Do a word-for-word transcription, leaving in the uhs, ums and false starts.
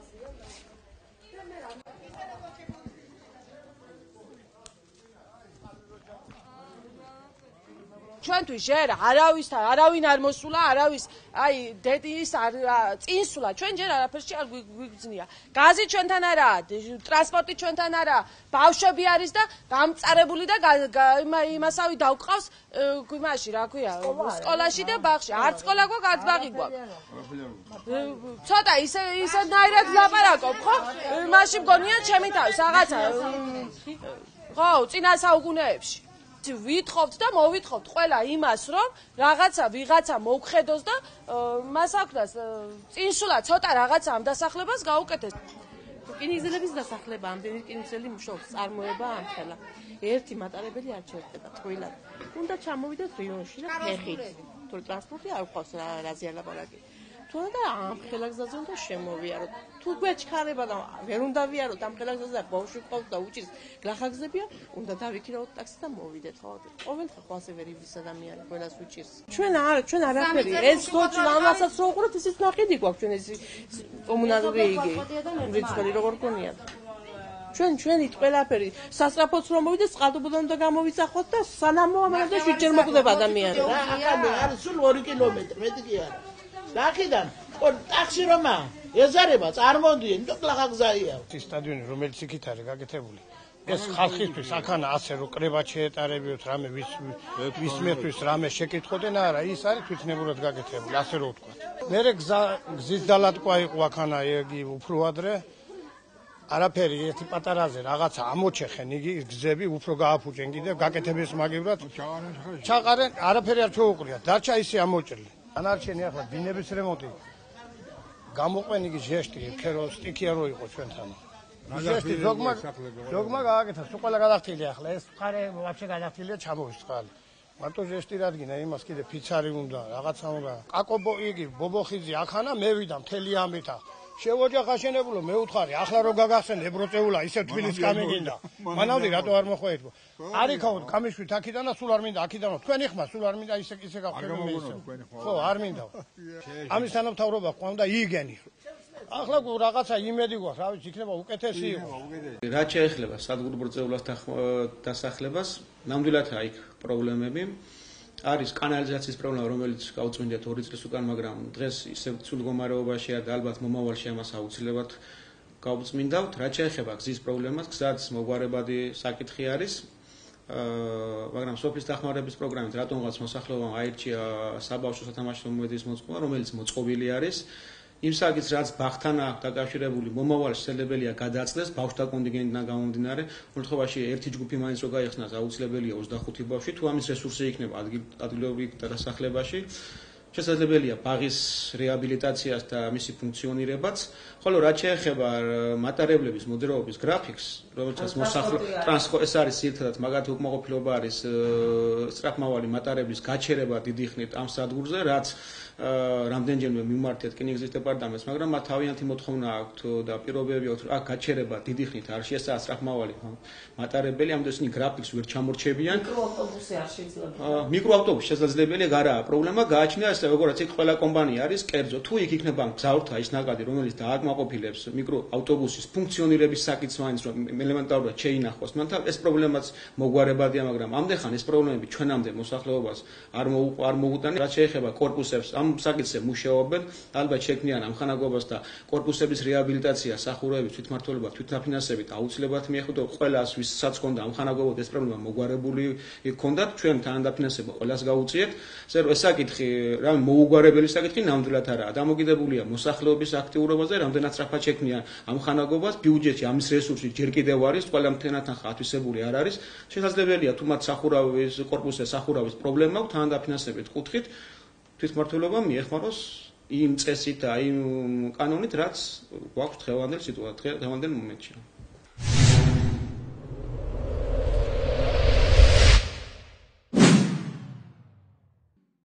ჩვენთვის ჯერ არავის არავინ არ მოსულა, არავის აი დედის არ წინსულა, ჩვენ ჯერ არაფერში არ გვიგზნია. გაზი ჩვენთან არაა, ტრანსპორტი ჩვენთან არაა, ბავშვები არის და გამწარებული და იმასავი დავყავს იმაში, რა ქვია, სკოლაში და ბაღში. არც სკოლა გვაქვს, არც ბაღი გვაქვს. ცოტა ისე ისედნაირად ლაპარაკობ, ხო? მაშინ მგონია ჩემი თავის რაღაცა. ხო, წინა საუკუნეებში. ვითხოვთ და მოვითხოვთ ყველა იმას, რომ რაღაცა ვიღაცა მოგხედოს და მას აქვს წინსულა ცოტა რაღაცა ამ დასახლებას გაუკეთეს. რკინიგზელების დასახლება, ამდენი რკინიგზელი მუშაობს, წარმოება ამხელა. ერთი მატარებელი არ ჩერდება თბილად. უნდა ჩამოვიდეთ რიონში და ფეხით. თუ ტრანსპორტი არ გვყავს რაზეა ლაპარაკი. თუნდა ამ ხელაგზაზე უნდა შემოვიაროთ. თუ გვეჩქარება და ვერ უნდა ვიაროთ ამ ხელაგზაზე და ბავშვი ყავს და უჭირს გლახაგზებია, უნდა დავიქირავოთ ტაქსი და მოვიდეთ, ხო? ყოველდღე ხო ასე ვერ იბის ადამიანი, ყველას უჭირს. ჩვენ არ, ჩვენ არაფერი. ეს ხო ამასაც რო უყუროთ, ისიც ნაყიდი გვაქვს ჩვენ ეს კომუნალური იგი. რიცხვი როგორ გქონიათ? ჩვენ ჩვენით ყველაფერი სასწრაფოც რომ მოვიდეს, წყალდობიდან უნდა გამოვიცახოთ და სანამ მომამდა შვიდჯერ მოკვდება ადამიანი. აქამდე არის სულ ორი კილომეტრი, მეტი კი არა. Აქედან ტაქსი რომა ეზარება წარმოდიან და გლახაგზაია. სტადიონი რომელიც იქით არის გაკეთებული. ეს ხალხისთვის აქანა ასე რომ კრება შეეტარებიოთ რამე ვის ვისმეთვის რამე შეკითხოდნენ არა ის არის თვითნებურად გაკეთებული ასე რომ ვთქვა. მერე გზის დალატყვა იყო აქანა იგი უფრო ადრე არაფერი ერთი პატარაზე რაღაცა ამოჩეხენ იგი გზები უფრო გააფუჭენ კიდევ გაკეთების მაგივრად ჩაყარენ არაფერი არ შეუყრიათ დარჩა ისე ამოჭრილი. ანარჩენი ახლა დინების რემონტი გამოყვენ იგი ჟესტი ქერო სტიქია რო იყო ჩვენთან ჟესტი ზოგმა ზოგმა გააკეთა სულ ყველა გადახტილი ახლა ეს მხარე ვაფშე გადახტილია ჩამოვის წყალი მარტო ჟესტი რადგინა იმას კიდე ფიცარი უნდა რაღაცა უნდა აკობო იგი ბობოხიძე ახანა მე ვიდა მთელი ამითა შევოჯახ აშენებულო მე უთხარი ახლა რო გაგახსენ ებროწეულა ისე თბილის გამიგინდა მანავდი რატო არ მოხვეითო არიქაოთ გამიშვით აქიდან და სულ არ მინდა აქიდანო თქვენი ხმა სულ არ მინდა ისე ისე გავხდები მე ისე ხო არ მინდა ამის თანამთავრობა ყავდა იგენი ახლა რაღაცა იმედი გვაქვს რა ვიცი იქნება უკეთესი იყო რაც შეეხება სადგურბრძეულას დასახლებას ნამდვილად აქვს პრობლემები არის კანალიზაციის პრობლემა რომელიც გაუწმინდათ ორი წლის უკან მაგრამ დღეს ისე ცუდ მდგომარეობაშია და ალბათ მომავალში ამას აუცილებლად გავუწმინდავთ რაც შეეხება გზის პრობლემას გზაც მოგვარებადი საკითხი არის მაგრამ სოფლის დახმარების პროგრამით რატომღაც მოსახლეობამ აირჩია საბავშვო სათამაშო მოედის მოწყობა რომელიც მოწყობილი არის იმ საკითხს რაც ბაღთან აქვს დაკავშირებული მომავალში შელებელია გადაწდეს ბავშვთა კონტინგენტიდან გამომდინარე მოთხოვაში ერთი ჯგუფი მაინც რო გაიხსნას აუცილებელია ოცდახუთი ბავშვი თუ ამის რესურსი იქნება ადგილობრივ დასახლებაში შესაძლებელია ბაღის რეაბილიტაციას და მისი ფუნქციონირებაც ხოლო რაც შეეხება მატარებლების მოდერაობის გრაფიკს რომელსაც მოსახლე ტრანსპორტ ეს არის ერთადაც მაგათი უკმაყოფილება არის სწრაფმავალი მატარებლის გაჩერება დიდი ხნით ამ სადგურზე რაც რამდენჯერმე მიმართეთ რკინიგზის დეპარტამენტს, მაგრამ მათ თავიანთი მოთხოვნა აქვთ და პირობები აქვთ, აქ გაჩერება დიდი ხნით არ შეესაა სწრაფმავალი მატარებელი, ამიტომ ისინი გრაფიკს ვერ ჩამორჩებიან. მიკროავტობუსი არ შეიძლება. მიკროავტობუსი შესაძლებელია, გარაა პრობლემა, გააჩნია ეს როგორიც იქ ყველა კომპანია არის, კერძო, თუ იქ იქნება მგზავრთა ის ნაკადი, რომელიც დააკმაყოფილებს მიკროავტობუსის ფუნქციონირების საკითხს მაინც რომ ელემენტარულად შეინახოს, მანთან ეს პრობლემაც მოგვარებადია, მაგრამ ამდენხან ეს პრობლემები ჩვენამდე მოსახლეობას არ არ მოუტანა, რაც შეეხება კორპუსებს ამ საკითხზე მუშაობენ, ალბათ შექმნიან ამხანაგობას და კორპუსების რეაბილიტაცია, სახურების თვითმმართველობა, თვითდაფინანსებით აუცილებლად მიეხვდა ყველას, ვისაც ჰქონდა ამხანაგობა, ეს პრობლემა მოგვარებული ჰქონდათ, ჩვენ თანადაფინანსება ყველას გაუწიეთ. ეს საკითხი, რა მოუგვარებელი საკითხი ნამდვილად არაა. დამოკიდებულია მოსახლეობის აქტიურობაზე, რამდენად სწრაფად შექმნიან ამხანაგობას, ბიუჯეტში ამის რესურსი ჯერ კიდევ არის, ყველა მთლიანად ათვისებული არ არის. შესაძლებელია თუ მათ სახურავის კორპუსზე სახურავის პრობლემა აქვს, თანადაფინანსებით კუთხით თვითმმართველობა მიეხმაროს იმ წესით და იმ კანონით, რაც გვაქვს დღევანდელ სიტუაციაში, დღევანდელ მომენტში.